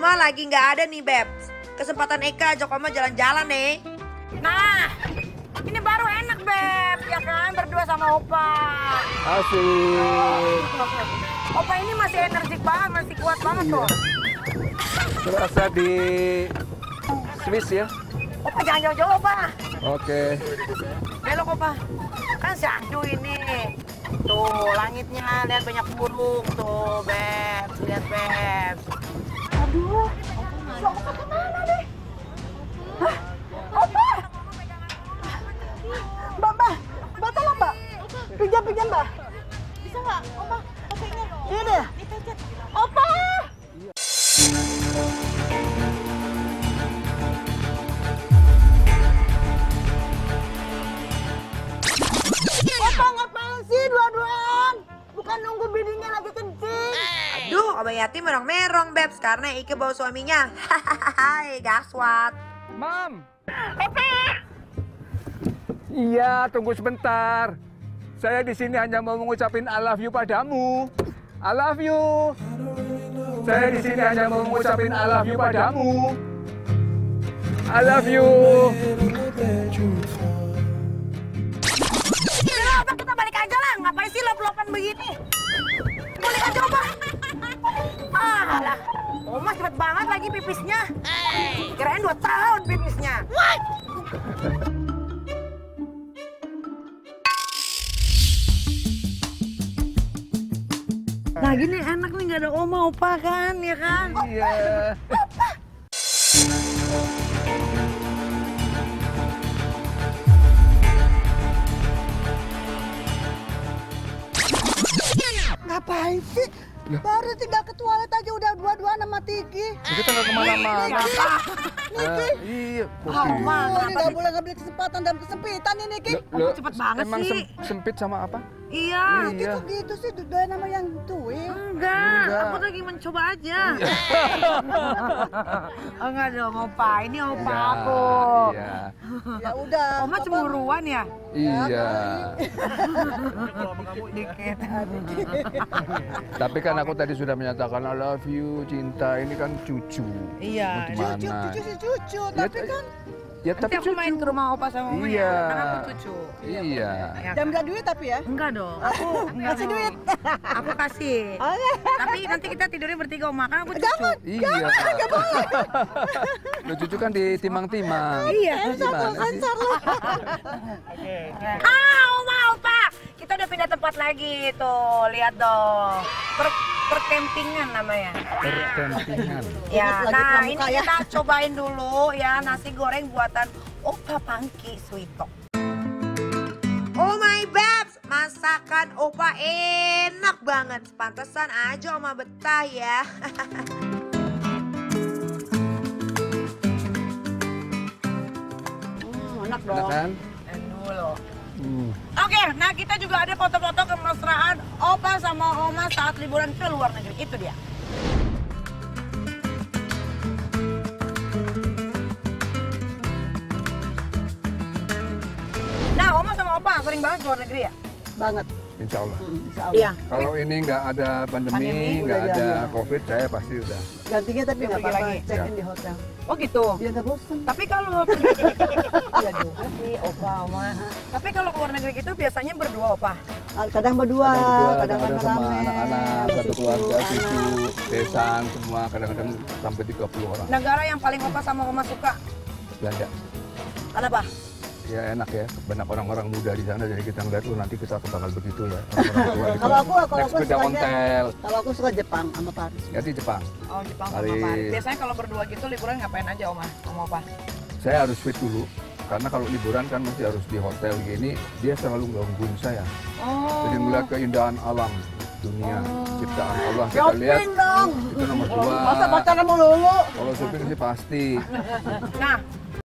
Oma lagi nggak ada nih, Bebs. Kesempatan Eka ajak Oma jalan-jalan nih. Nah, ini baru enak, Beb. Ya kan, berdua sama Opa. Asik. Opa ini masih energik banget, masih kuat banget tuh. Terasa di Swiss ya? Opa jangan jauh-jauh, Opa. Oke. Belok, Opa. Kan syahdu ini. Tuh, langitnya lihat banyak burung tuh, Beb. Lihat, Beb. Aduh, si Opa kemana deh? Hah? Opa! Mbak, tolong, Mbak. Pinjam, Mbak. Bisa nggak, Opa? Pakainya. Iya deh. Opa! Opa ngapain sih dua-duaan? Bukan nunggu bininya lagi kencing. Aduh, Oma Yati merong-merong, Bebs. Karena Ike bawa suaminya. Hahaha, gaswat. Mam. Iya, tunggu sebentar. Saya di sini hanya mau mengucapin I love you padamu. I love you. Saya di sini hanya mau mengucapin I love you padamu. I love you. Udah, Opa, kita balik aja lah. Ngapain sih lop-lopan begini? Balik aja, Opa. Alah, Oma cepet banget lagi pipisnya. Kirain 2 tahun pipisnya. Nah gini enak nih, nggak ada Oma, Opa kan, ya kan? Iya. Ngapain sih? Baru tinggal ke toilet aja udah dua-duaan sama Tiki. Kita nggak kemana-mana. Iya. Oma, Ini nggak boleh ngambil kesempatan dalam kesempitan ini, Ki. cepet banget emang sih. sempit sama apa? Iya. Ki kok gitu sih, doyan sama yang tuin. Enggak, Enggak. aku lagi mencoba aja. Oh, enggak dong, Opa. Ini Opa Iya, aku. Iya. Ya udah. Oma cemburuan ya? Iya. Dikit. Tapi kan aku tadi sudah menyatakan I love you, cinta. Ini kan cucu. Iya. Mau Cucu, dimana? cucu sih cucu, Ya, tapi kan Ya Nanti tapi aku main ke rumah Opa sama Oma Iya. ya. Kan aku cucu. Iya. Ya jam kan? duit tapi ya. Enggak dong. Aku enggak Kasih dong. duit. Aku kasih. Oke. Tapi nanti kita tidurnya bertiga, Oma. Kan aku cucu. Jangan. Iya. Lo cucu kan ditimang-timang. Iya. Gimana sih? Oma, Opa. Kita udah pindah tempat lagi tuh. Lihat dong. Perkempingan namanya. Perkempingan. Ya, Lagi nah pramuka ini ya. kita cobain dulu ya nasi goreng buatan Opa Pangki Suito. Oh my Babs, masakan Opa enak banget. Pantesan aja Oma betah ya. Enak Enak dong. kan? Dulu. Hmm. Oke, nah kita juga ada foto-foto kemesraan Opa sama Oma saat liburan ke luar negeri. Itu dia. Nah, Oma sama Opa sering banget ke luar negeri ya? Banget. Insya Allah. Insya Allah. Iya. Kalau ini nggak ada Pandemi, pandemi, nggak udah ada jangan. COVID, saya pasti udah. Gantinya tapi Dia nggak pergi apa-apa. lagi. Check Ya. in di hotel. Oh gitu. Biar nggak bosan. Tapi kalau iya juga sih Opa, Oma. Tapi kalau ke luar negeri itu biasanya berdua, Opa. Kadang berdua, kadang kadang sama rame-rame. anak-anak, satu cucu, keluarga, cucu, anak. besan, semua kadang-kadang sampai 30 orang. Negara yang paling Opa sama Oma suka. Belanda. Kenapa? Ya enak ya, banyak orang-orang muda di sana, jadi kita ngeliat nanti kita bakal begitu ya. Orang-orang tua gitu. Kalau Naik aku sepeda sukanya- ontel, Kalau aku suka Jepang sama Paris. ya di Jepang. Oh, Jepang sama Paris. Paris. Biasanya kalau berdua gitu liburan ngapain aja, Oma? Sama Opa? Saya harus fit dulu, karena kalau liburan kan mesti harus di hotel gini, dia selalu gangguin saya. Oh. Jadi melihat keindahan alam dunia, ciptaan Allah, kita lihat Shopping dong. itu nomor 2. Masa pacaran melulu? Kalau shopping sih pasti. Nah,